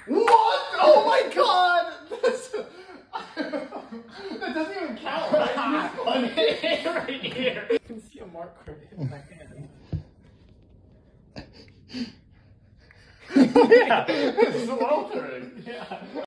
What? Oh my god! That doesn't even count, right? Right here. You can see a mark right in my hand. Yeah, this is altering. Yeah.